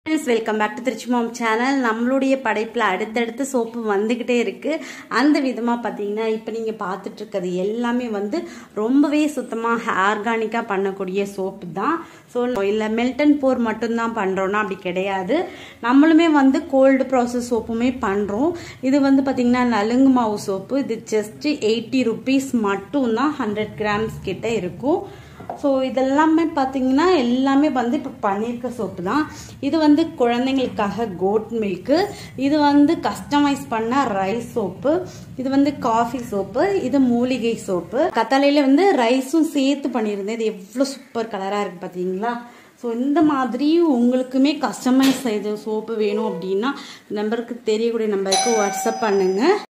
Welcome back to Trichy mom channel. நம்மளுடைய படைப்பில் அடுத்தடுத்து சோப்பு வந்துக்கிட்டே இருக்குது. அந்த விதமாக பார்த்தீங்கன்னா இப்போ நீங்கள் பார்த்துட்டு இருக்கிறது எல்லாமே ரொம்பவே சுத்தமாக ஆர்கானிக்காக பண்ணக்கூடிய சோப்பு தான். ஸோ இல்லை மெல்டன் போர் மட்டும்தான் பண்ணுறோன்னா அப்படி கிடையாது. நம்மளுமே கோல்டு ப்ராசஸ் சோப்புமே பண்ணுறோம். இது பார்த்தீங்கன்னா நலுங்கு மாவு சோப்பு. இது ஜஸ்ட் 80 rupees மட்டும்தான். 100 grams கிட்ட இருக்கும். ஸோ இதெல்லாமே பார்த்தீங்கன்னா எல்லாமே இப்போ பண்ணியிருக்க சோப்பு தான். இது குழந்தைங்களுக்காக கோட் மில்க்கு. இது கஸ்டமைஸ் பண்ண ரைஸ் சோப்பு. இது காஃபி சோப்பு. இது மூலிகை சோப்பு. கத்தாழையில ரைஸும் சேர்த்து பண்ணியிருந்தேன். இது எவ்வளோ சூப்பர் கலராக இருக்குது பார்த்தீங்களா? ஸோ இந்த மாதிரி உங்களுக்குமே கஸ்டமைஸ் செய்த சோப்பு வேணும் அப்படின்னா நம்பருக்கு தெரியக்கூடிய நம்பருக்கு வாட்ஸ்அப் பண்ணுங்கள்.